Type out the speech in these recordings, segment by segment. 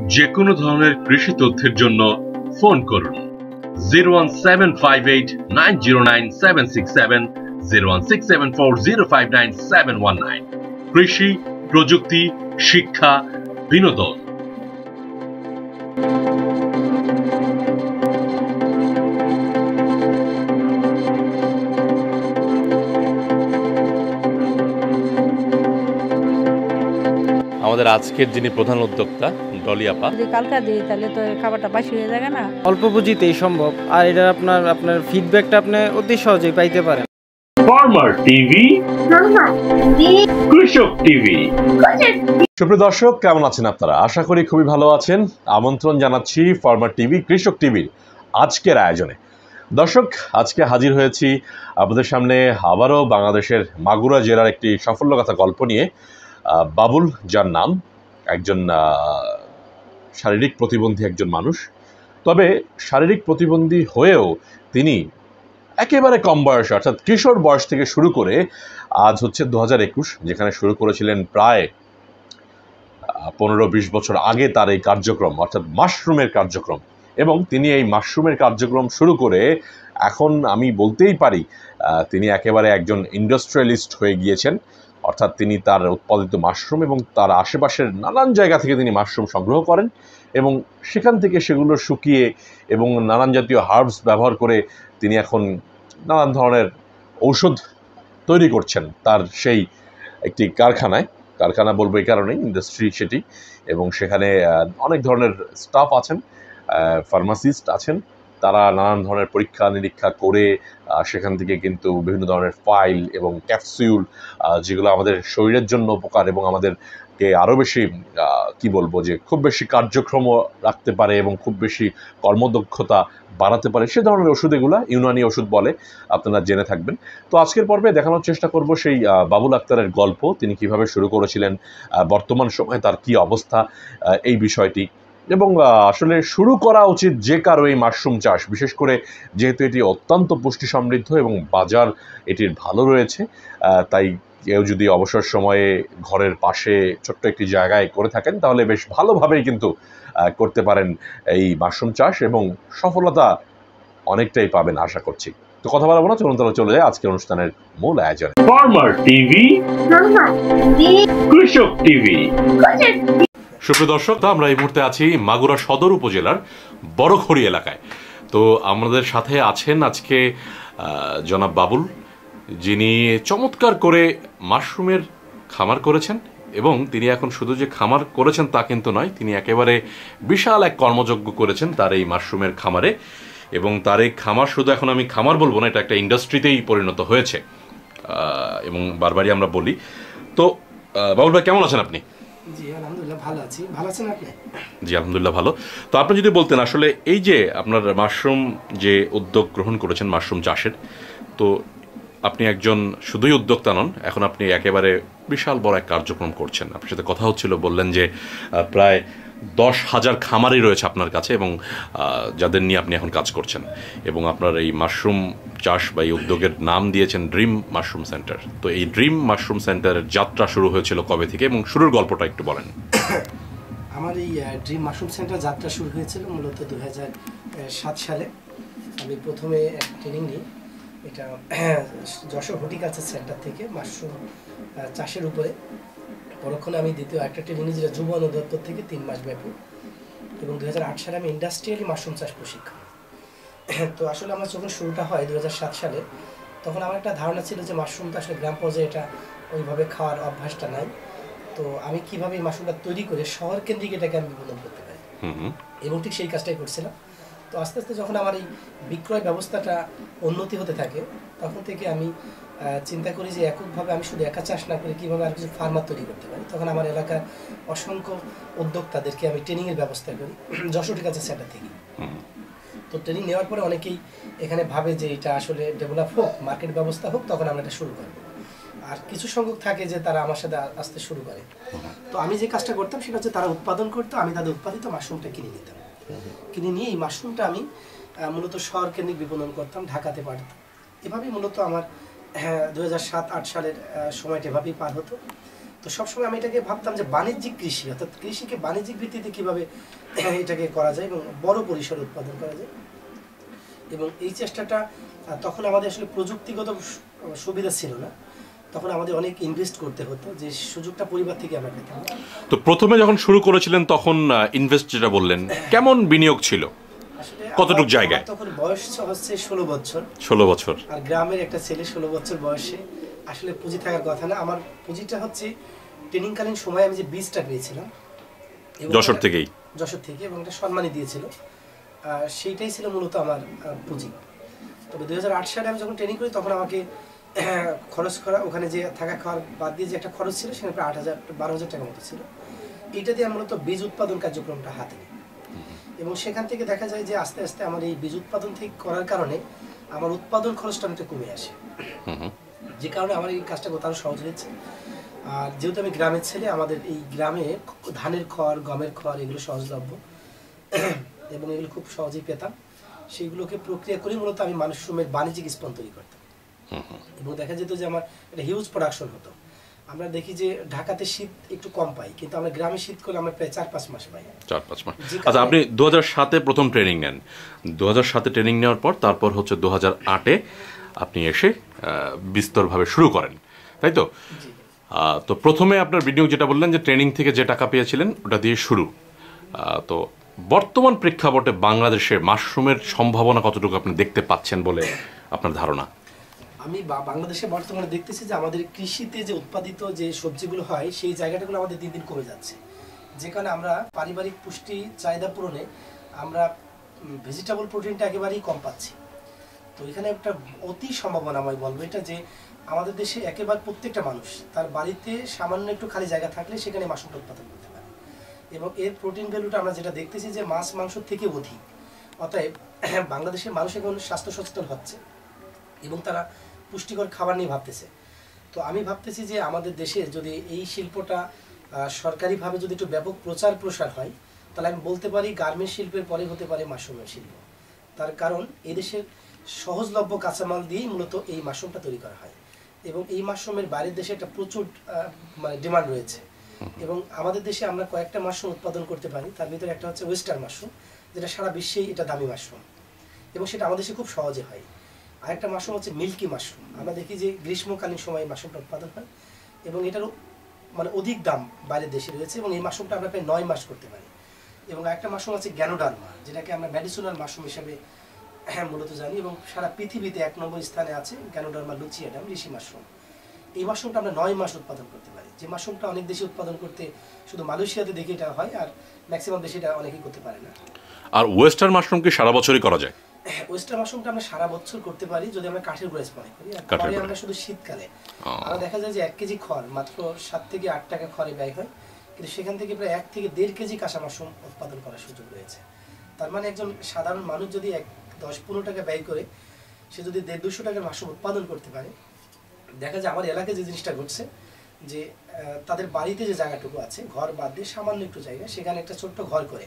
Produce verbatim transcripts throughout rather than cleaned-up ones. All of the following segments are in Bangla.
যে কোনো ধরনের কৃষি তথ্যের জন্য ফোন করুন zero one seven five eight nine zero nine seven six seven zero one six seven four zero five nine seven one nine. কৃষি, প্রযুক্তি, শিক্ষা, বিনোদন। আমাদের আজকের যিনি প্রধান উদ্যোক্তা ডলি আপা, যদি কালকা দিই তাহলে তো খাবারটা বাসি হয়ে যাবে না। অল্প পুঁজিতেই সম্ভব, আর এটা আপনার আপনার ফিডব্যাকটা আপনি অতি সহজেই পাইতে পারেন। ফার্মার টিভি, কৃষক টিভি। সুপ্রিয় দর্শক, কেমন আছেন আপনারা? আশা করি খুবই ভালো আছেন। আমন্ত্রণ জানাচ্ছি ফার্মার টিভি কৃষক টিভির আজকের আয়োজনে। দর্শক, আজকে হাজির হয়েছি আপনাদের সামনে আবারও বাংলাদেশের মাগুরা জেলার একটি সাফল্যগাথা গল্প নিয়ে। বাবুল, যার নাম, একজন শারীরিক প্রতিবন্ধী একজন মানুষ। তবে শারীরিক প্রতিবন্ধী হয়েও তিনি একেবারে কম বয়সে, অর্থাৎ কিশোর বয়স থেকে শুরু করে আজ হচ্ছে দু হাজার একুশ, যেখানে শুরু করেছিলেন প্রায় পনেরো বিশ বছর আগে তার এই কার্যক্রম, অর্থাৎ মাশরুমের কার্যক্রম। এবং তিনি এই মাশরুমের কার্যক্রম শুরু করে এখন আমি বলতেই পারি তিনি একেবারে একজন ইন্ডাস্ট্রিয়ালিস্ট হয়ে গিয়েছেন। অর্থাৎ তিনি তার উৎপাদিত মাশরুম এবং তার আশেপাশের নানান জায়গা থেকে তিনি মাশরুম সংগ্রহ করেন এবং সেখান থেকে সেগুলো শুকিয়ে এবং নানান জাতীয় হার্বস ব্যবহার করে তিনি এখন নানান ধরনের ঔষধ তৈরি করছেন তার সেই একটি কারখানায়। কারখানা বলবো এই কারণেই, ইন্ডাস্ট্রি সেটি। এবং সেখানে অনেক ধরনের স্টাফ আছেন, ফার্মাসিস্ট আছেন, তারা নানান ধরনের পরীক্ষা নিরীক্ষা করে সেখান থেকে কিন্তু বিভিন্ন ধরনের ফাইল এবং ক্যাপসিউল, যেগুলো আমাদের শরীরের জন্য উপকার এবং আমাদেরকে আরও বেশি কি বলবো যে খুব বেশি কার্যক্রম রাখতে পারে এবং খুব বেশি কর্মদক্ষতা বাড়াতে পারে, সে ধরনের ওষুধ, এগুলো ইউনানি ওষুধ বলে, আপনারা জেনে থাকবেন। তো আজকের পর্বে দেখানোর চেষ্টা করব সেই বাবুল আক্তারের গল্প, তিনি কিভাবে শুরু করেছিলেন, বর্তমান সময়ে তার কি অবস্থা, এই বিষয়টি। এবং আসলে শুরু করা উচিত যে কারো এই মাশরুম চাষ, বিশেষ করে যেহেতু এটি অত্যন্ত পুষ্টি সমৃদ্ধ এবং বাজার এটির ভালো রয়েছে। তাই কেউ যদি অবসর সময়ে ঘরের পাশে ছোট্ট একটি জায়গায় করে থাকেন তাহলে বেশ ভালোভাবেই কিন্তু করতে পারেন এই মাশরুম চাষ এবং সফলতা অনেকটাই পাবেন আশা করছি। তো কথা বলবো না, চলুন তাহলে চলে যায় আজকের অনুষ্ঠানের মূল আয়োজনে। ফার্মার টিভি, কৃষক টিভি। সুপ্রিয় দর্শক, আমরা এই মুহূর্তে আছি মাগুরা সদর উপজেলার বড়খড়ি এলাকায়। তো আমাদের সাথে আছেন আজকে জনাব বাবুল, যিনি চমৎকার করে মাশরুমের খামার করেছেন এবং তিনি এখন শুধু যে খামার করেছেন তা কিন্তু নয়, তিনি একেবারে বিশাল এক কর্মযজ্ঞ করেছেন তার এই মাশরুমের খামারে। এবং তার এই খামার শুধু এখন আমি খামার বলবো না, এটা একটা ইন্ডাস্ট্রিতেই পরিণত হয়েছে এবং বারবারই আমরা বলি। তো বাবুল ভাই, কেমন আছেন আপনি? জি আলহামদুলিল্লাহ ভালো আছি। ভালো আছেন আপনি? জি আলহামদুলিল্লাহ ভালো। তো আপনি যদি বলতেন আসলে এই যে আপনার মাশরুম যে উদ্যোগ গ্রহণ করেছেন মাশরুম চাষের, তো আপনি একজন শুধুই উদ্যোক্তা নন, এখন আপনি একেবারে বিশাল বড় এক কার্যক্রম করছেন। আপনার সাথে কথা হচ্ছিল, বললেন যে প্রায় দশ হাজার খামারই রয়েছে আপনার কাছে এবং যাদের নিয়ে আপনি এখন কাজ করছেন। এবং আপনার এই মাশরুম চাষ বা এই উদ্যোগের নাম দিয়েছেন ড্রিম মাশরুম সেন্টার। তো এই ড্রিম মাশরুম সেন্টারের যাত্রা শুরু হয়েছিল কবে থেকে এবং শুরুর গল্পটা একটু বলেন। আমার এই ড্রিম মাশরুম সেন্টার যাত্রা শুরু হয়েছিল মূলত দু হাজার সাত সালে। আমি প্রথমে ট্রেনিং নিই, এটা যশোর হর্টিকালচার সেন্টার থেকে মাশরুম চাষের উপরে। পরক্ষণে আমি দ্বিতীয় একটা ট্রেনিং নিই যেটা যুব অধিদপ্তর থেকে তিন মাস ব্যাপী। এবং দু হাজার আট সালে আমি ইন্ডাস্ট্রিয়ালি মাশরুম চাষ প্রশিক্ষণ। তো আসলে আমার যখন শুরুটা হয় দু হাজার সাত সালে, তখন আমার একটা ধারণা ছিল যে মাশরুমটা আসলে গ্রাম পর্যায়ে এটা ওইভাবে খাওয়ার অভ্যাসটা নাই। তো আমি কীভাবে এই মাশরুমটা তৈরি করে শহর কেন্দ্রিক এটাকে আমি বিপণন করতে পারি, এবং ঠিক সেই কাজটাই করছিলাম। তো আস্তে আস্তে যখন আমার এই বিক্রয় ব্যবস্থাটা উন্নতি হতে থাকে, তখন থেকে আমি চিন্তা করি যে এককভাবে আমি শুধু একা চাষ না করে কীভাবে আর কিছু ফার্মার তৈরি করতে পারি। তখন আমার এলাকার অসংখ্য উদ্যোক্তাদেরকে আমি ট্রেনিংয়ের ব্যবস্থা করি যশোর হর্টিকালচার সেন্টার থেকে। তো ট্রেনিং নেওয়ার পরে অনেকেই এখানে ভাবে যে এটা আসলে ডেভেলপ হোক, মার্কেট ব্যবস্থা হোক, তখন আমরা এটা শুরু করব। আর কিছু সংখ্যক থাকে যে তারা আমার সাথে আসতে শুরু করে। তো আমি যে কাজটা করতাম সেটা হচ্ছে তারা উৎপাদন করতো, আমি তাদের উৎপাদিত মাশরুমটা কিনে নিতাম। কিনে নিয়ে এই মাশরুমটা আমি মূলত শহর কেন্দ্রিক বিপণন করতাম, ঢাকাতে পাঠাতাম। এভাবেই মূলত আমার দু হাজার সাত আট সালের সময়টা এভাবেই পার হতো। তো সবসময় আমি এটাকে ভাবতাম যে বাণিজ্যিক কৃষি, অর্থাৎ কৃষিকে বাণিজ্যিক ভিত্তিতে কীভাবে এটাকে করা যায় এবং বড় পরিসরে উৎপাদন করা যায়। এবং এই চেষ্টাটা তখন আমাদের আসলে প্রযুক্তিগত সুবিধা ছিল না, তখন আমাদের অনেক ইনভেস্ট করতে হতো, যে সুযোগটা পরিবার থেকে আমরা পেতাম। তো প্রথমে যখন শুরু করেছিলেন তখন ইনভেস্ট যেটা বললেন, কেমন বিনিয়োগ ছিল, কতটুকু জায়গায়? তখন বয়স হচ্ছে ষোলো বছর ষোলো বছর আর গ্রামের একটা ছেলে ষোলো বছর বয়সে আসলে পুঁজি থাকার কথা না। আমার পুঁজিটা হচ্ছে ট্রেনিংকালীন সময় আমি যে বীজটা পেয়েছিলাম যশোর থেকেই, যশোর থেকে, এবং একটা সম্মানী দিয়েছিল, সেইটাই ছিল মূলত আমার পুঁজি। তবে দুই হাজার আট সালে আমি যখন ট্রেনিং করি তখন আমাকে খরচ করা, ওখানে যে থাকা খাওয়ার বাদ দিয়ে যে একটা খরচ ছিল সেখানে প্রায় আট হাজার বারো হাজার টাকার মতো ছিল। এইটা দিয়ে মূলত বীজ উৎপাদন কার্যক্রমটা হাতে নিই, এবং সেখান থেকে দেখা যায় যে আস্তে আস্তে আমার এই বীজ উৎপাদন থেকে করার কারণে আমার উৎপাদন খরচটা অনেকটা কমে আসে, যে কারণে আমার এই কাজটা করতে আরো সহজ হয়েছে। আর যেহেতু আমি গ্রামের ছেলে, আমাদের এই গ্রামে ধানের খড়, গমের খড় এগুলো সহজলভ্য এবং এগুলো খুব সহজেই পেতাম। সেইগুলোকে প্রক্রিয়া করে মূলত আমি মাশরুমের বাণিজ্যিক স্পন তৈরি করতাম, এবং দেখা যেত যে আমার একটা হিউজ প্রোডাকশন হতো। আমরা দেখি যে ঢাকাতে শীত একটু কম পাই, কিন্তু আমরা গ্রামে শীত করলে আমরা প্রায় চার পাঁচ মাস পাই। চার পাঁচ মাস আচ্ছা, আপনি দু হাজার সাতে প্রথম ট্রেনিং নেন, দু হাজার সাতে ট্রেনিং নেওয়ার পর তারপর হচ্ছে দু হাজার আটে আপনি এসে বিস্তরভাবে শুরু করেন, তাই তো? তো প্রথমে আপনার বিনিয়োগ যেটা বললেন যে ট্রেনিং থেকে যে টাকা পেয়েছিলেন ওটা দিয়ে শুরু। তো বর্তমান প্রেক্ষাপটে বাংলাদেশে মাশরুমের সম্ভাবনা কতটুকু আপনি দেখতে পাচ্ছেন বলে আপনার ধারণা? আমি বাংলাদেশে বর্তমানে দেখতেছি যে আমাদের কৃষিতে যে উৎপাদিত যে সবজিগুলো হয় সেই জায়গাটাগুলো আমাদের দিন দিন কমে যাচ্ছে, যে কারণে আমরা পারিবারিক পুষ্টি চাহিদা পূরণে আমরা ভেজিটেবল প্রোটিনটা একেবারেই কম পাচ্ছি। তো এখানে একটা অতি সম্ভাবনা আমি বলবো এটা, যে আমাদের দেশে একেবারে প্রত্যেকটা মানুষ তার বাড়িতে সামান্য একটু খালি জায়গা থাকলে সেখানে মাশরুমটা উৎপাদন করতে পারে, এবং এর প্রোটিন ভ্যালুটা আমরা যেটা দেখতেছি যে মাছ মাংস থেকে অধিক। অতএব বাংলাদেশের মানুষ এখন স্বাস্থ্য সচেতন হচ্ছে এবং তারা পুষ্টিকর খাবার নিয়ে ভাবতেছে। তো আমি ভাবতেছি যে আমাদের দেশে যদি এই শিল্পটা সরকারিভাবে যদি একটু ব্যাপক প্রচার প্রসার হয়, তাহলে আমি বলতে পারি গার্মেন্টস শিল্পের পরে হতে পারে মাশরুমের শিল্প। তার কারণ এই দেশের সহজলভ্য কাঁচামাল দিয়েই মূলত এই মাশরুমটা তৈরি করা হয়, এবং এই মাশরুমের বাইরের দেশে একটা প্রচুর মানে ডিমান্ড রয়েছে। এবং আমাদের দেশে আমরা কয়েকটা মাশরুম উৎপাদন করতে পারি, তার ভিতরে একটা হচ্ছে ওয়েস্টার্ন মাশরুম, যেটা সারা বিশ্বেই এটা দামি মাশরুম, এবং সেটা আমাদের দেশে খুব সহজে হয়। আরেকটা মাশরুম হচ্ছে মিল্কি মাশরুম, আমরা দেখি যে গ্রীষ্মকালীন সময় মাশরুমটা উৎপাদন হয়, এবং এটারও মানে অধিক দাম বাইরের দেশে রয়েছে, এবং এই মাশরুমটা আমরা প্রায় নয় মাস করতে পারি। এবং আরেকটা মাশরুম আছে গ্যানোডার্মা, যেটাকে আমরা মেডিসিনাল মাশরুম হিসেবে হ্যাঁ মূলত জানি, এবং সারা পৃথিবীতে এক নম্বর স্থানে আছে গ্যানোডার্মা লুচিয়াডাম ঋষি মাশরুম। এই মাশরুমটা আমরা নয় মাস উৎপাদন করতে পারি, যে মাশরুমটা অনেক দেশে উৎপাদন করতে শুধু মালয়েশিয়াতে দেখি এটা হয়, আর ম্যাক্সিমাম দেশে এটা অনেকেই করতে পারে না। আর ওয়েস্টার্ন মাশরুম কি সারা বছরই করা যায়? ওয়েস্টার্ন মাশরুমটা আমরা সারা বছর করতে পারি যদি আমরা কাঠের গোড়ায় স্প্রে করি, আর খড়ে আমরা শুধু শীতকালে। আমরা দেখা যায় যে এক কেজি খড় মাত্র সাত থেকে আট টাকা খড়ে ব্যয় হয়, কিন্তু সেখান থেকে প্রায় এক থেকে দেড় কেজি কাঁচা মাশরুম উৎপাদন করার সুযোগ রয়েছে। তার মানে একজন সাধারণ মানুষ যদি এক দশ পনেরো টাকা ব্যয় করে সে যদি দেড় দুশো টাকার মাশরুম উৎপাদন করতে পারে, দেখা যায় আমার এলাকায় যে জিনিসটা ঘটছে যে তাদের বাড়িতে যে জায়গাটুকু আছে ঘর বাদ দিয়ে সামান্য একটু জায়গা, সেখানে একটা ছোট্ট ঘর করে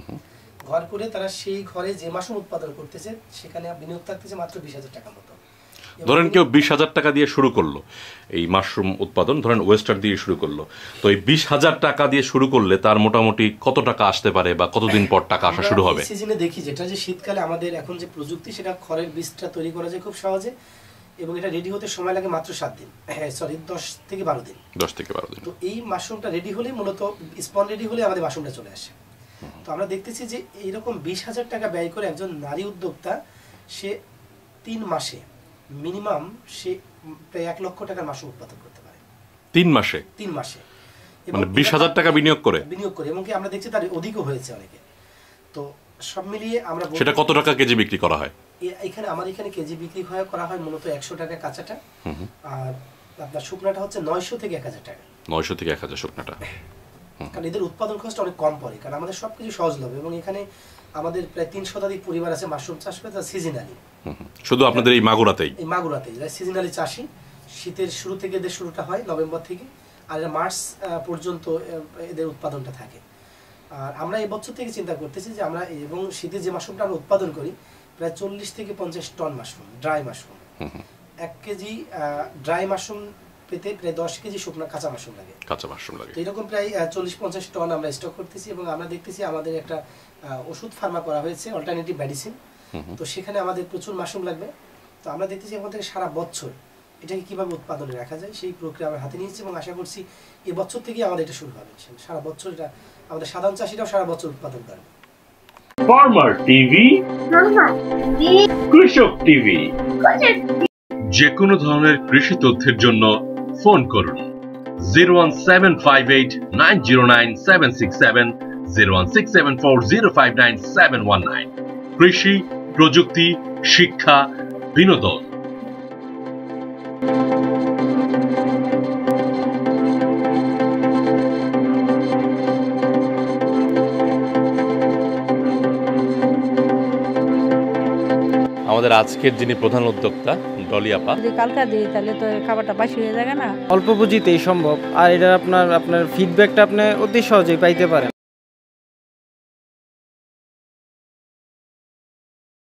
ঘর করে তারা সেই ঘরে যে মাশরুম উৎপাদন করতেছে সেখানে বিনিয়োগ থাকতেছে মাত্র বিশ হাজার টাকার মতো। ধরেন কেউ বিশ হাজার টাকা দিয়ে শুরু করলো এই মাশরুম উৎপাদন, ধরেন ওয়েস্টার্ন দিয়ে শুরু করলো, তো এই বিশ হাজার টাকা দিয়ে শুরু করলে তার মোটামুটি কত টাকা আসতে পারে বা কতদিন পর টাকা আসা শুরু হবে? সিজনে দেখি যেটা যে শীতকালে আমাদের এখন যে প্রযুক্তি সেটা খড়ের বীজটা তৈরি করা যায় খুব সহজে, এবং এটা রেডি হতে সময় লাগে মাত্র সাত দিন, হ্যাঁ সরি দশ থেকে বারো দিন দশ থেকে বারো দিন। তো এই মাশরুমটা রেডি হলে মূলত স্পন রেডি হলে আমাদের মাশরুমটা চলে আসে। তো আমরা দেখতেছি যে এইরকম বিশ হাজার টাকা ব্যয় করে একজন নারী উদ্যোক্তা সে তিন মাসে মিনিমাম সে প্রায় এক লক্ষ টাকার মাশরুম উৎপাদন করতে পারে তিন মাসে তিন মাসে মানে বিশ হাজার টাকা বিনিয়োগ করে বিনিয়োগ করে এবং কি আমরা দেখছি তার অধিকও হয়েছে অনেকে। তো সব মিলিয়ে আমরা সেটা কত টাকা কেজি বিক্রি করা হয়? এখানে আমার এখানে কেজি বিক্রি হয় করা হয় মূলত একশো টাকা কাঁচাটা, আর আপনার শুকনাটা হচ্ছে নয়শো থেকে এক হাজার টাকা। নয়শো থেকে এক হাজার শুকনাটা, কারণ এদের উৎপাদন খরচটা অনেক কম পড়ে, কারণ আমাদের সবকিছু সহজলভ্য এবং এখানে আমাদের প্রায় তিন শতাধিক পরিবার আছে মাশরুম চাষ করে, তারা সিজনালি শুধু আপনাদের এই মাগুরাতেই এই মাগুরাতেই যারা সিজনালি চাষি। শীতের শুরু থেকে এদের শুরুটা হয় নভেম্বর থেকে, আর মার্চ পর্যন্ত এদের উৎপাদনটা থাকে। আর আমরা এই বছর থেকে চিন্তা করতেছি যে আমরা এবং শীতে যে মাশরুমটা আমরা উৎপাদন করি প্রায় চল্লিশ থেকে পঞ্চাশ টন মাশরুম, ড্রাই মাশরুম। এক কেজি ড্রাই মাশরুম পেতে প্রায় দশ কেজি শুকনো কাঁচা মাশরুম লাগে কাঁচা মাশরুম লাগে তো এরকম প্রায় চল্লিশ পঞ্চাশ টন আমরা স্টক করতেছি এবং আমরা দেখতেছি আমাদের একটা ওষুধ ফার্মা করা হয়েছে অল্টারনেটিভ মেডিসিন তো সেখানে আমাদের প্রচুর মাশরুম লাগবে তো আমরা দেখতেছি এখন থেকে সারা বছর এটাকে কিভাবে উৎপাদনে রাখা যায় সেই প্রক্রিয়া আমরা হাতে নিয়েছি এবং আশা করছি এই বছর থেকেই আমাদের এটা শুরু হবে সারা বছর এটা আমাদের সাধারণ চাষিরাও সারা বছর উৎপাদন করবে ফার্মার টিভি কৃষক টিভি যে কোনো ধরনের কৃষি তথ্যের জন্য ফোন করুন zero one seven five eight nine zero nine seven six seven zero one six seven four zero five nine seven one nine. কৃষি, প্রযুক্তি, শিক্ষা, বিনোদন। আমাদের আজকের যিনি প্রধান উদ্যোক্তা ডলি আপা, যদি কালকা দিই তাহলে তো খাবারটা বাসি হয়ে যাবে না। অল্প পুঁজিতেই সম্ভব, আর এটা আপনার আপনার ফিডব্যাকটা আপনি অতি সহজেই পাইতে পারেন।